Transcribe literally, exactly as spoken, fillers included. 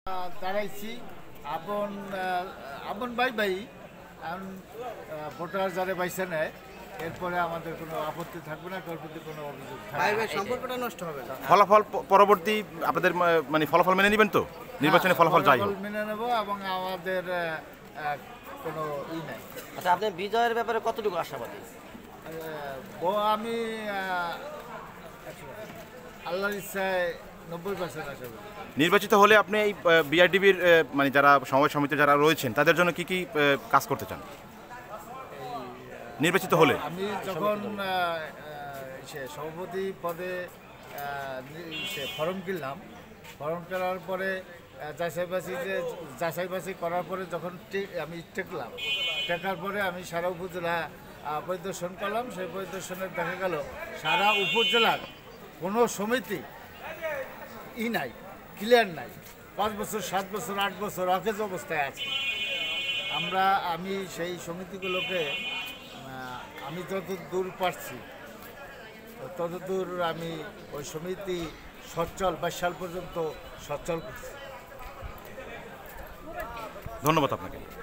দাঁড়াইছি আপন আপন ভাই ভাই এখন ভোটার যারা বাইসে নেয় এরপরে আমাদের কোনো আপত্তি থাকবে না, কারোর প্রতি কোনো অভিযোগ ভাই ভাই সম্পর্কটা নষ্ট হবে না। ফলাফল প- পরবর্তী আপনাদের ম- মানে ফলাফল মেনে নেবেন তো নির্বাচনের ফলাফল যাই হোক। মেনে নেব এবং আমাদের আহ, আহ, কোনো ই নাই। আচ্ছা, আপনি বিজয়ের ব্যাপারে কতটুকু আশাবাদী? আহ, ও আমি আহ, আল্লাহর ইচ্ছায় নব্বই পার্সেন্ট আশাবাদী। নির্বাচিত হলে আপনি এই বিআরডিবির মানে যারা সমবায় সমিতি যারা রয়েছেন তাদের জন্য কি কি আহ, কাজ করতে চান নির্বাচিত হলে? আমি যখন আহ, আহ, সে সভাপতি পদে আহ, নি- সে ফর্ম কিনলাম, ফর্ম কেনার পরে আহ, যাচাই বাছাই যে যাচাই বাছাই করার পরে যখন টে- আমি টেকলাম, টেকার পরে আমি সারা উপজেলা আহ, পরিদর্শন করলাম। সেই পরিদর্শনে দেখা গেল সারা উপজেলার কোনো সমিতি ই নাই, ক্লিয়ার নাই, পাঁচ বছর সাত বছর আট বছর অকেজ অবস্থায় আছে। আমরা আমি সেই সমিতিগুলোকে আহ, আমি যত দূর পারছি ততদূর আমি ওই সমিতি সচ্ছল বাইশ সাল পর্যন্ত সচ্ছল করছি। ধন্যবাদ আপনাকে।